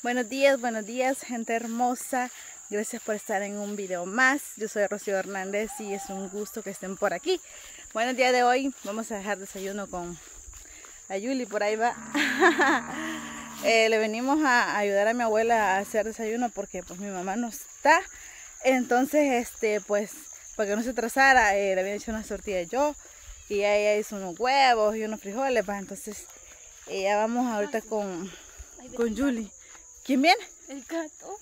Buenos días, gente hermosa. Gracias por estar en un video más. Yo soy Rocío Hernández y es un gusto que estén por aquí. Bueno, el día de hoy vamos a dejar desayuno con la Yuli, por ahí va. Le venimos a ayudar a mi abuela a hacer desayuno porque pues mi mamá no está. Entonces, pues, para que no se atrasara, le había hecho unas tortillas yo. Y ella hizo unos huevos y unos frijoles, pues. Entonces, ya vamos ahorita con Yuli. ¿Quién viene? El gato.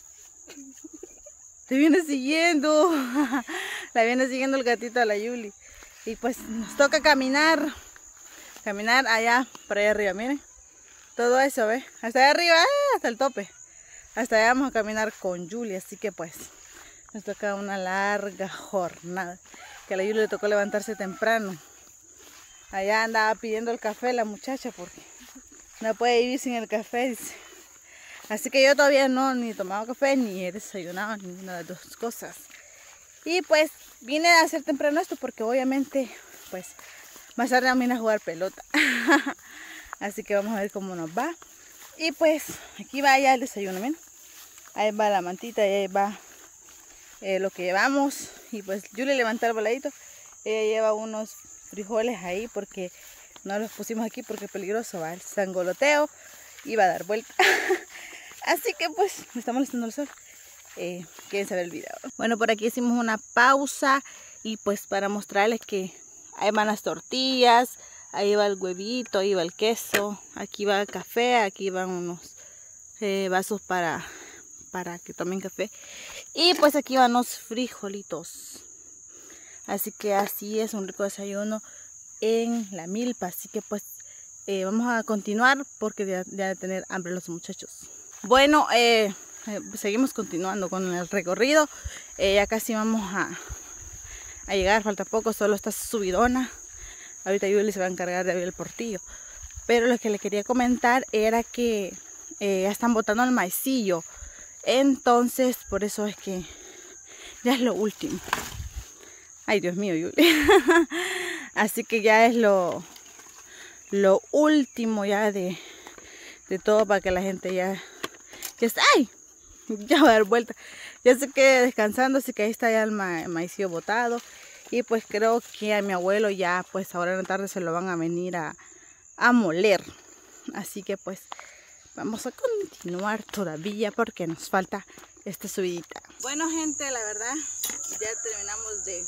Te viene siguiendo. La viene siguiendo el gatito a la Yuli. Y pues nos toca caminar. Caminar allá, por allá arriba, miren. Todo eso, ¿ves? Hasta allá arriba, hasta el tope. Hasta allá vamos a caminar con Yuli. Así que pues nos toca una larga jornada. Que a la Yuli le tocó levantarse temprano. Allá andaba pidiendo el café la muchacha porque no puede vivir sin el café, dice. Así que yo todavía no ni he tomado café ni he desayunado, ninguna de las dos cosas. Y pues vine a hacer temprano esto porque obviamente pues más tarde vamos a ir a jugar pelota. Así que vamos a ver cómo nos va. Y pues aquí va ya el desayuno, miren. Ahí va la mantita y ahí va lo que llevamos. Y pues yo le levanté el voladito. Ella lleva unos frijoles ahí porque no los pusimos aquí porque es peligroso, va el sangoloteo y va a dar vuelta. Así que pues me está molestando el sol. Quédense a ver el video. Bueno, por aquí hicimos una pausa y pues para mostrarles que ahí van las tortillas, ahí va el huevito, ahí va el queso, aquí va el café, aquí van unos vasos para que tomen café. Y pues aquí van los frijolitos. Así que así es un rico desayuno en la milpa. Así que pues vamos a continuar porque ya de tener hambre los muchachos. Bueno, seguimos continuando con el recorrido. Ya casi vamos a llegar, falta poco, solo está subidona. Ahorita Yuli se va a encargar de abrir el portillo. Pero lo que le quería comentar era que ya están botando el maicillo. Entonces, por eso es que ya es lo último. Ay, Dios mío, Yuli. Así que ya es lo último ya de todo para que la gente ya está. ¡Ay! Ya va a dar vuelta. Ya se quede descansando, así que ahí está ya el maicillo botado. Y pues creo que a mi abuelo ya pues ahora en la tarde se lo van a venir a moler. Así que pues vamos a continuar todavía porque nos falta esta subidita. Bueno, gente, la verdad ya terminamos de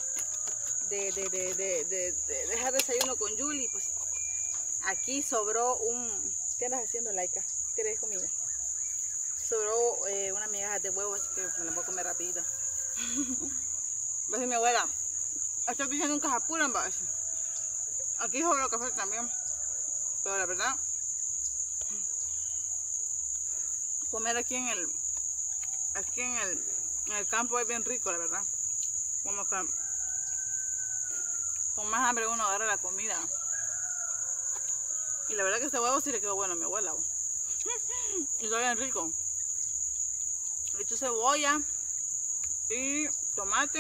dejar desayuno con Yuli. Pues aquí sobró ¿qué andas haciendo, Laika? ¿Quieres comida? Sobró una migaja de huevo, así que me la voy a comer rapidito. Va a decir mi abuela, estoy diciendo un cajapura en base. Aquí sobró café también. Pero la verdad, comer aquí en el campo es bien rico, la verdad. Como que con más hambre uno agarra la comida. Y la verdad que este huevo sí le quedó bueno a mi abuela. Y está bien rico. Le echo cebolla y tomate.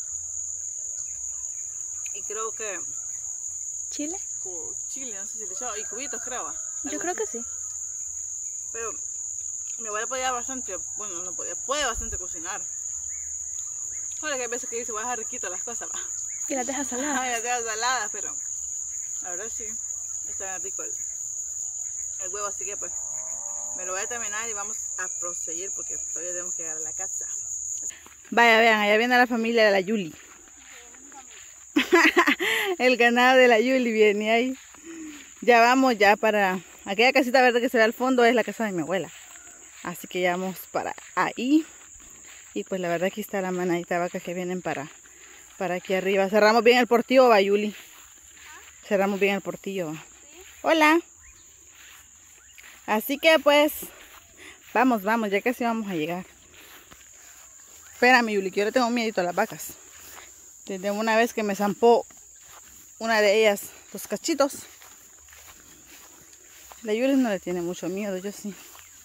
Y creo que ¿Chile? Chile, no sé si le echó. Y cubitos, creo. Yo creo que sí. Pero mi abuela podía bastante, bueno, no podía, puede bastante cocinar. Ahora que hay veces que dice, voy a dejar riquito las cosas, va. Y las dejas saladas. Las dejas saladas, pero la verdad sí, está bien rico el huevo, así que pues me lo voy a terminar y vamos a proseguir porque todavía tenemos que llegar a la casa. Vaya, vean, allá viene la familia de la Yuli. El ganado de la Yuli viene ahí. Ya vamos ya para aquella casita verde que se ve al fondo, es la casa de mi abuela. Así que ya vamos para ahí. Y pues la verdad aquí está la manadita de vacas que vienen para aquí arriba. Cerramos bien el portillo, va, Yuli. Cerramos bien el portillo. ¿Va? ¿Sí? Hola. Así que pues vamos, ya casi vamos a llegar. Espérame, Yuli, que yo le tengo miedito a las vacas. Desde una vez que me zampó una de ellas los cachitos. La Yuli no le tiene mucho miedo, yo sí.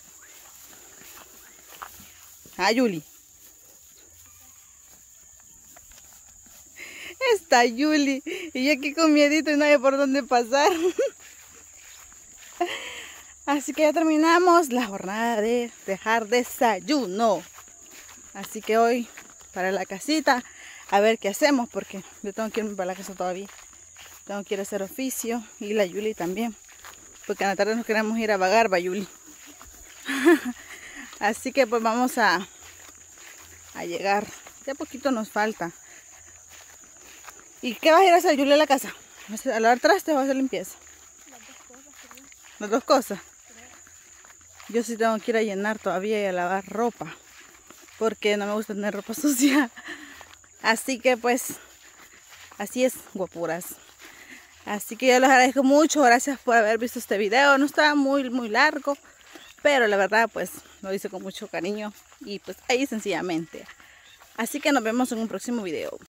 Ah, Yuli. Está Yuli. Y yo aquí con miedito y no hay por dónde pasar. Así que ya terminamos la jornada de dejar desayuno. Así que hoy para la casita a ver qué hacemos, porque yo tengo que irme para la casa todavía. Tengo que ir a hacer oficio y la Yuli también, porque en la tarde nos queremos ir a vagar, va Yuli. Así que pues vamos a llegar. Ya poquito nos falta. ¿Y qué vas a ir a hacer, Yuli, a la casa? ¿A lavar trastes o a hacer limpieza? Las dos cosas. Yo sí tengo que ir a llenar todavía y a lavar ropa, porque no me gusta tener ropa sucia. Así que pues, así es, guapuras. Así que yo les agradezco mucho, gracias por haber visto este video. No estaba muy largo, pero la verdad pues lo hice con mucho cariño y pues ahí sencillamente. Así que nos vemos en un próximo video.